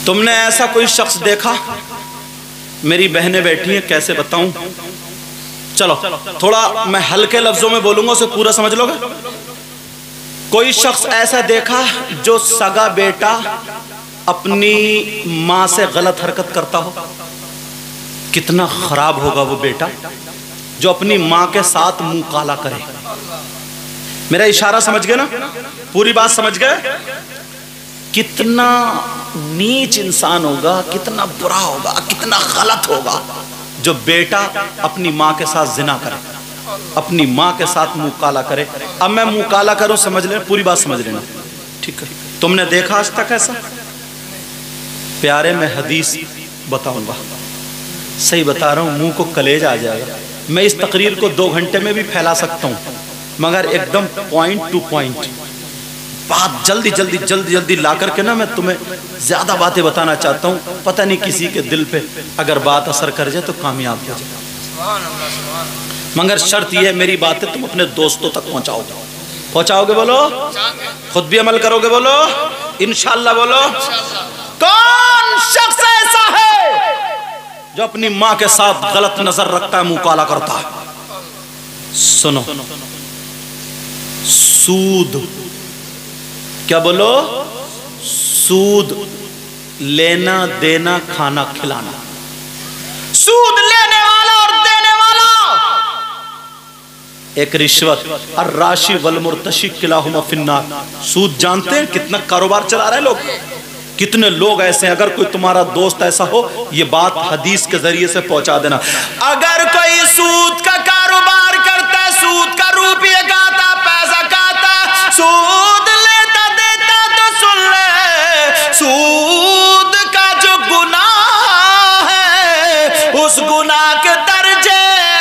تم نے ایسا کوئی شخص دیکھا؟ میری بہنیں بیٹھی ہیں، کیسے بتاؤں؟ چلو تھوڑا میں ہلکے لفظوں میں بولوں گا، اسے پورا سمجھ لو گے۔ کوئی شخص ایسا دیکھا جو سگا بیٹا اپنی ماں سے غلط حرکت کرتا ہو؟ کتنا خراب ہوگا وہ بیٹا جو اپنی ماں کے ساتھ منہ کالا کرے۔ میرا اشارہ سمجھ گئے نا؟ پوری بات سمجھ گئے؟ کتنا نیچ انسان ہوگا، کتنا برا ہوگا، کتنا غلط ہوگا جو بیٹا اپنی ماں کے ساتھ زنا کرے، اپنی ماں کے ساتھ منہ کالا کرے۔ اب میں منہ کالا کروں، سمجھ لینا، پوری بات سمجھ لینا، ٹھیک ہے؟ تم نے دیکھا آج تک ایسا؟ پیارے میں حدیث بتاؤں گا، صحیح بتا رہا ہوں، منہ کو کلیجہ آ جائے گا۔ میں اس تقریر کو 2 گھنٹے میں بھی پھیلا سکتا ہوں، مگر ایک دم پوائنٹ ٹو پوائنٹ بات جلدی جلدی جلدی جلدی لا کر کے نا میں تمہیں زیادہ باتیں بتانا چاہتا ہوں، پتہ نہیں کسی کے دل پہ اگر بات اثر کر جائے تو کامیاب ہو جائے، مگر شرط یہ ہے میری باتیں تم اپنے دوستوں تک پہنچاؤ گے۔ پہنچاؤ گے؟ بولو۔ خود بھی عمل کرو گے؟ بولو انشاءاللہ۔ بولو کون شخص ایسا ہے جو اپنی ماں کے ساتھ غلط نظر رکھتا ہے، منہ کالا کرتا ہے؟ سنو، سود، کیا بولو؟ سود، لینا دینا، کھانا کھلانا۔ سود لینے والا اور دینے والا ایک رشوت، الراشی والمرتشی کلاہما فی النار۔ سود جانتے ہیں کتنا کاروبار چلا رہے ہیں لوگ؟ کتنے لوگ ایسے ہیں؟ اگر کوئی تمہارا دوست ایسا ہو، یہ بات حدیث کے ذریعے سے پہنچا دینا۔ اگر کوئی سود کا کاروبار کرتا ہے، سود کا روپیہ کھاتا، پیسہ کھاتا، سود لیتا دیتا، تو سن لے، سود کا جو گناہ ہے اس گناہ کے درجے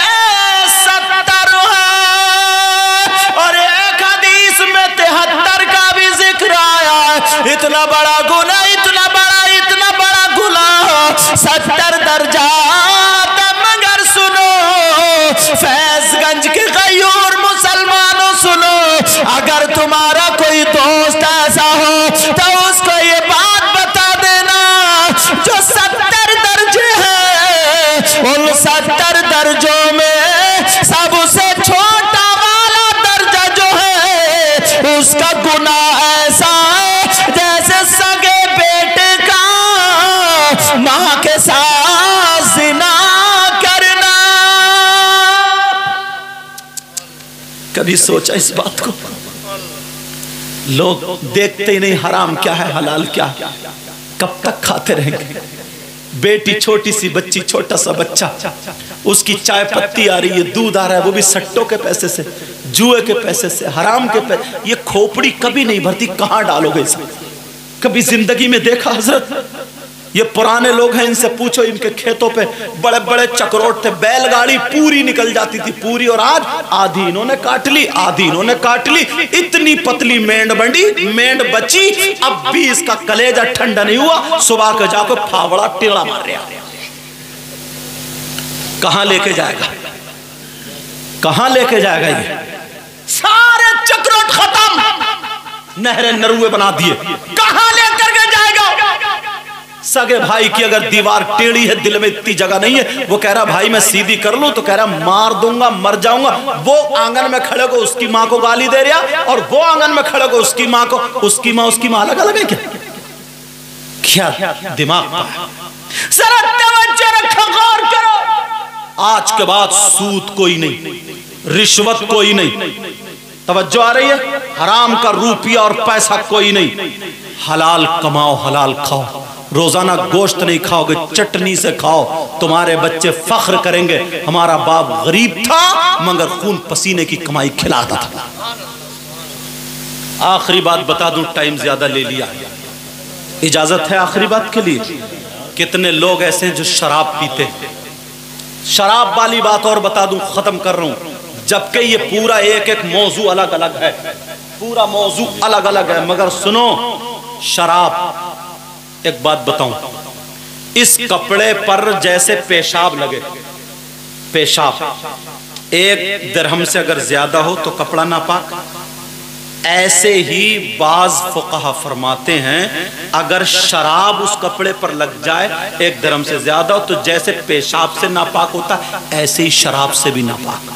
70 ہے، اور ایک حدیث میں 73 کا بھی ذکر آیا ہے۔ اتنا بڑا گناہ، اتنا بڑا گناہ، 70 درجات۔ مگر سنو فیض گنج کے غیور مسلمانوں، سنو، اگر تمہارا کوئی دوست ایسا ہو تو اس کو یہ بات بتا دینا، جو 70 درجے ہیں، ان 70 درجوں میں سب سے چھوٹا والا درجہ جو ہے اس کا گناہ ایسا ہے جیسے سگے بیٹے کا ماں کے ساتھ زنا کرنا۔ کبھی سوچا اس بات کو؟ لوگ دیکھتے ہی نہیں حرام کیا ہے، حلال کیا ہے، کب تک کھاتے رہیں گے؟ بیٹی چھوٹی سی بچی، چھوٹا سا بچہ، اس کی چائے پتی آ رہی ہے، دودھ آ رہا ہے، وہ بھی سٹوں کے پیسے سے، جوئے کے پیسے سے، حرام کے پیسے۔ یہ کھوپڑی کبھی نہیں بھرتی، کہاں ڈالو گے اسے؟ کبھی زندگی میں دیکھا حضرت؟ یہ پرانے لوگ ہیں، ان سے پوچھو، ان کے کھیتوں پہ بڑے بڑے چکروٹ تھے، بیل گاڑی پوری نکل جاتی تھی، پوری، اور آج آدھی انہوں نے کاٹ لی، آدھی انہوں نے کاٹ لی۔ اتنی پتلی مینڈ بنڈی، مینڈ بچی، اب بھی اس کا کلیجہ ٹھنڈا نہیں ہوا، صبح کے جا کے پھاوڑا ٹیڑا مار رہا۔ کہاں لے کے جائے گا؟ کہاں لے کے جائے گا؟ یہ سارے چکروٹ ختم، نہریں نروے بنا دیے، کہاں لے کر کے جائے گا؟ سگے بھائی کی اگر دیوار ٹیڑھی ہے، دل میں اتنی جگہ نہیں ہے، وہ کہہ رہا بھائی میں سیدھی کر لوں، تو کہہ رہا مار دوں گا، مر جاؤں گا۔ وہ آنگن میں کھڑے کو اس کی ماں کو گالی دے رہا، اور وہ آنگن میں کھڑے کو اس کی ماں کو، اس کی ماں الگ الگ ہے کیا؟ کیا دماغ پا؟ ذرا توجہ رکھو، غور کرو۔ آج کے بعد سود کوئی نہیں، رشوت کوئی نہیں، توجہ آ رہی ہے؟ حرام کا روپیہ اور پیسہ کوئی نہیں، حلال کماؤ، حلال کھاؤ۔ روزانہ گوشت نہیں کھاؤ گے، چٹنی سے کھاؤ، تمہارے بچے فخر کریں گے ہمارا باپ غریب تھا مگر خون پسینے کی کمائی کھلاتا تھا۔ آخری بات بتا دوں، ٹائم زیادہ لے لیا، اجازت ہے آخری بات کے لیے؟ کتنے لوگ ایسے ہیں جو شراب پیتے ہیں؟ شراب والی بات اور بتا دوں، ختم کر رہا ہوں، جبکہ یہ پورا ایک ایک موضوع الگ الگ ہے، پورا موضوع الگ الگ ہے، مگر سنو، شراب، ایک بات بتاؤں، اس کپڑے پر جیسے پیشاب لگے، پیشاب 1 درہم سے اگر زیادہ ہو تو کپڑا ناپاک، ایسے ہی بعض فقہا فرماتے ہیں اگر شراب اس کپڑے پر لگ جائے 1 درہم سے زیادہ ہو تو جیسے پیشاب سے ناپاک ہوتا ہے ایسے ہی شراب سے بھی ناپاک۔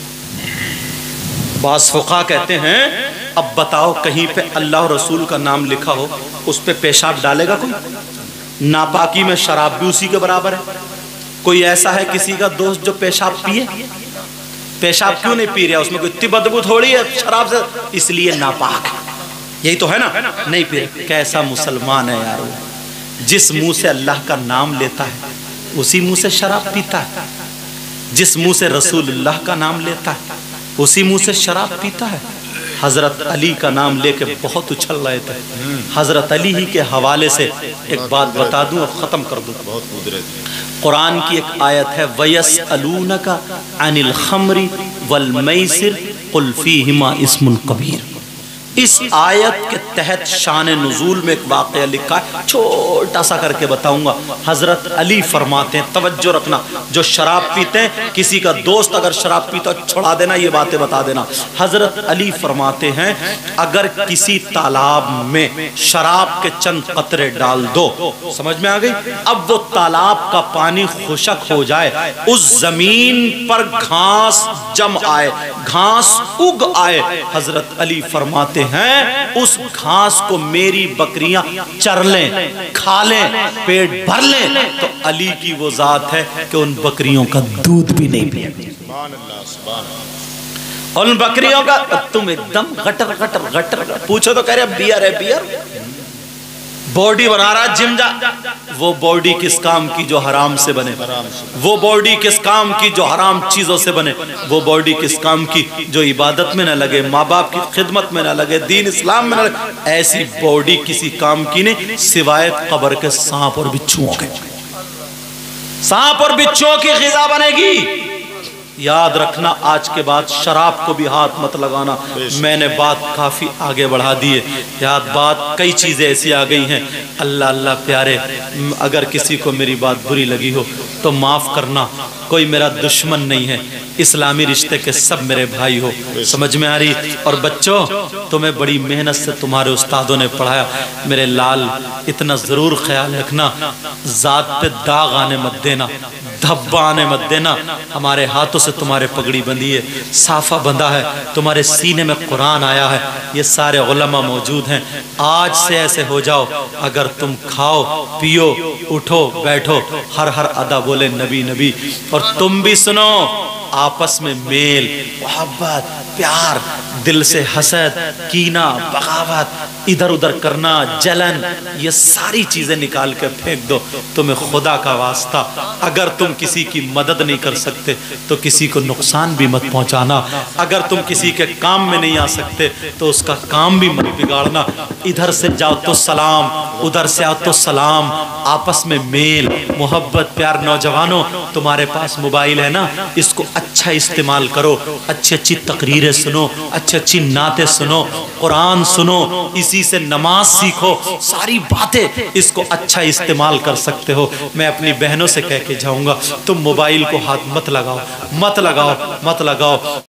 بعض فقہا کہتے ہیں اب بتاؤ کہیں پہ اللہ اور رسول کا نام لکھا ہو اس پہ پیشاب ڈالے گا کوئی؟ ناپاکی میں شراب بھی اسی کے برابر ہے۔ کوئی ایسا ہے کسی کا دوست جو پیشاب پیے؟ پیشاب کیوں نہیں پی رہا؟ اس میں کوئی اتنی بدبو تھوڑی ہے شراب سے، اس لیے ناپاک ہے، یہی تو ہے نا، نہیں پی رہا۔ کیسا مسلمان ہے یار، جس منہ سے اللہ کا نام لیتا ہے اسی منہ سے شراب پیتا ہے، جس منہ سے رسول اللہ کا نام لیتا ہے اسی منہ سے شراب پیتا ہے۔ حضرت علی کا نام لے کے بہت اچھل رہے تھے، حضرت علی ہی کے حوالے سے ایک بات بتا دوں اور ختم کر دوں۔ قرآن کی ایک آیت ہے وَيَسْأَلُونَكَ عَنِ الْخَمْرِ وَالْمَيْسِرِ قُلْ فِيهِمَا اسْمٌ كَبِيرٌ۔ اس آیت کے تحت شان نزول میں ایک واقعہ لکھا ہے، چھوٹا سا کر کے بتاؤں گا۔ حضرت علی فرماتے ہیں، توجہ رکھنا، جو شراب پیتے ہیں کسی کا دوست اگر شراب پیتا چھوڑا دینا، یہ باتیں بتا دینا۔ حضرت علی فرماتے ہیں اگر کسی تالاب میں شراب کے چند قطرے ڈال دو، سمجھ میں آ گئی؟ اب وہ تالاب کا پانی خشک ہو جائے، اس زمین پر گھاس جم آئے، گھاس اگ آئے، حضرت علی فرماتے ہیں اس گھاس کو میری بکریاں چر لیں، کھا لیں، پیٹ بھر لیں، تو علی کی وہ ذات ہے کہ ان بکریوں کا دودھ بھی نہیں پیے۔ اور ان بکریوں کا تم ایک دم غٹر غٹر غٹر پوچھو تو کہہ رہے بیئر ہے، بیئر باڈی بنا رہا جم جا، وہ باڈی کس کام کی جو حرام سے بنے، وہ باڈی کس کام کی جو حرام چیزوں سے بنے، وہ باڈی کس کام کی جو عبادت میں نہ لگے، ماں باپ کی خدمت میں نہ لگے، دین اسلام میں نہ لگے۔ ایسی باڈی کسی کام کی نہیں سوائے قبر کے سانپ اور بچھوؤں کے، سانپ اور بچھوؤں کی غذا بنے گی۔ یاد رکھنا آج کے بعد شراب کو بھی ہاتھ مت لگانا۔ میں نے بات کافی آگے بڑھا دی ہے، یاد بات کئی چیزیں ایسی آ گئی ہیں۔ اللہ اللہ پیارے، اگر کسی کو میری بات بری لگی ہو تو معاف کرنا، کوئی میرا دشمن نہیں ہے، اسلامی رشتے کے سب میرے بھائی ہو، سمجھ میں آ رہی؟ اور بچوں تمہیں بڑی محنت سے تمہارے استادوں نے پڑھایا، میرے لال اتنا ضرور خیال رکھنا ذات پہ داغ آنے مت دینا، دھبا آنے مت دینا۔ ہمارے ہاتھوں سے تمہارے پگڑی بندھی ہے، صافہ بندھا ہے، تمہارے سینے میں قرآن آیا ہے، یہ سارے علماء موجود ہیں۔ آج سے ایسے ہو جاؤ، اگر تم کھاؤ پیو اٹھو بیٹھو ہر ادا بولے نبی نبی۔ اور تم بھی سنو، آپس میں میل محبت پیار، دل سے حسد کینہ بغاوت ادھر ادھر کرنا جلن، یہ ساری چیزیں نکال کر پھینک دو۔ تمہیں خدا کا واسطہ اگر تم کسی کی مدد نہیں کر سکتے تو کسی کو نقصان بھی مت پہنچانا، اگر تم کسی کے کام میں نہیں آ سکتے تو اس کا کام بھی مت بگاڑنا۔ ادھر سے جاؤ تو سلام، ادھر سے آؤ تو سلام، آپس میں میل محبت پیار۔ نوجوانوں تمہارے پاس موبائل ہے نا، اس کو اچھا استعمال کرو، اچھی اچھی تقریریں سنو، اچھی اچھی نعتیں سنو، قرآن سنو، اسی سے نماز سیکھو، ساری باتیں اس کو اچھا استعمال کر سکتے ہو۔ میں اپنی بہنوں سے کہہ کے جاؤں گا تم موبائل کو ہاتھ مت لگاؤ، مت لگاؤ، مت لگاؤ۔